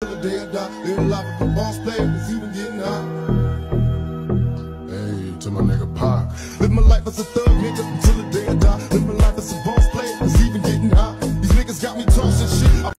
till the day I die. Live a life of a boss player, cause even getting high. Hey, to my nigga Pac. Live my life as a thug nigga until the day I die. Live my life as a boss